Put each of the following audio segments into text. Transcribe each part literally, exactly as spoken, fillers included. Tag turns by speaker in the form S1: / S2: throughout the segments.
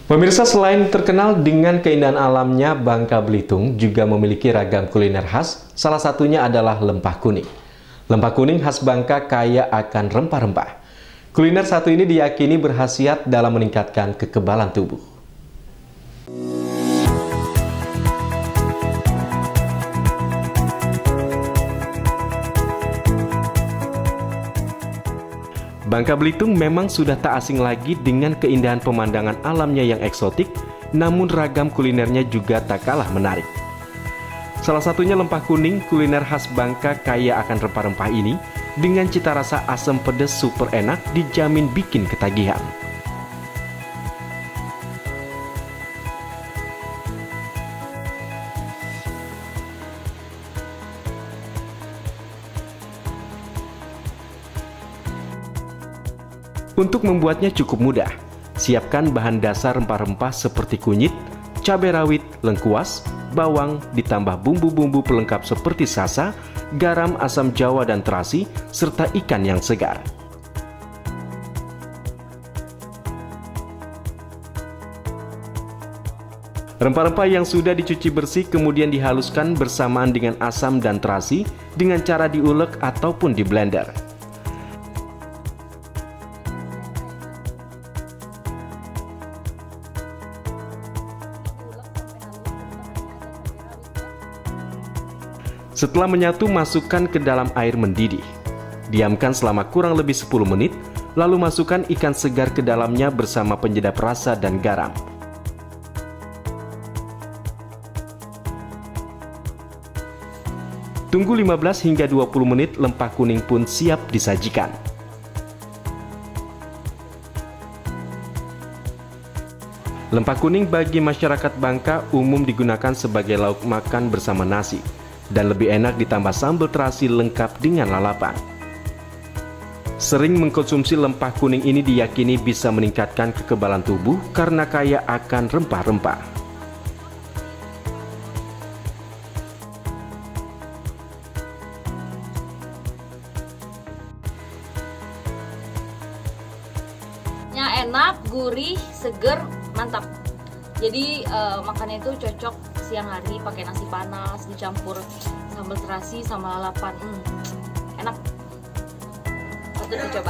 S1: Pemirsa, selain terkenal dengan keindahan alamnya, Bangka Belitung juga memiliki ragam kuliner khas. Salah satunya adalah lempah kuning. Lempah kuning khas Bangka kaya akan rempah-rempah. Kuliner satu ini diyakini berkhasiat dalam meningkatkan kekebalan tubuh. Bangka Belitung memang sudah tak asing lagi dengan keindahan pemandangan alamnya yang eksotik, namun ragam kulinernya juga tak kalah menarik. Salah satunya lempah kuning, kuliner khas Bangka kaya akan rempah-rempah ini, dengan cita rasa asam pedas super enak dijamin bikin ketagihan. Untuk membuatnya cukup mudah. Siapkan bahan dasar rempah-rempah seperti kunyit, cabai rawit, lengkuas, bawang, ditambah bumbu-bumbu pelengkap seperti sasa, garam, asam jawa dan terasi, serta ikan yang segar. Rempah-rempah yang sudah dicuci bersih kemudian dihaluskan bersamaan dengan asam dan terasi dengan cara diulek ataupun di blender. Setelah menyatu, masukkan ke dalam air mendidih. Diamkan selama kurang lebih sepuluh menit, lalu masukkan ikan segar ke dalamnya bersama penyedap rasa dan garam. Tunggu lima belas hingga dua puluh menit, lempah kuning pun siap disajikan. Lempah kuning bagi masyarakat Bangka umum digunakan sebagai lauk makan bersama nasi, dan lebih enak ditambah sambal terasi lengkap dengan lalapan. Sering mengkonsumsi lempah kuning ini diyakini bisa meningkatkan kekebalan tubuh karena kaya akan rempah-rempah.
S2: Yang enak, gurih, seger, mantap. Jadi uh, makannya itu cocok siang hari pakai nasi panas dicampur sambal terasi sama lalapan, hmm, enak. Patut dicoba.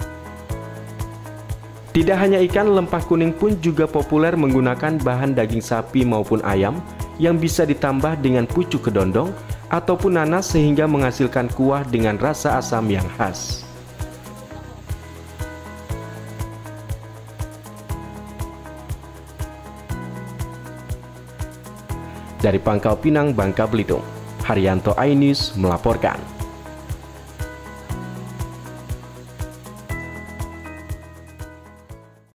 S1: Tidak hanya ikan, lempah kuning pun juga populer menggunakan bahan daging sapi maupun ayam yang bisa ditambah dengan pucuk kedondong ataupun nanas sehingga menghasilkan kuah dengan rasa asam yang khas. Dari Pangkal Pinang, Bangka Belitung, Haryanto iNews melaporkan.